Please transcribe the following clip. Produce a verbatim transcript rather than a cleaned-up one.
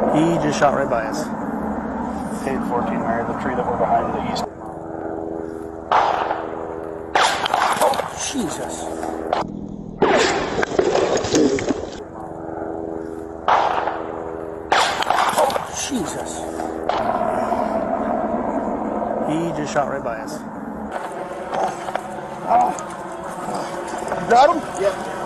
He just shot right by us. eight fourteen, Mary, the tree that we're behind to the east. Oh, Jesus. Oh, Jesus. He just shot right by us. Oh. You got him? Yep.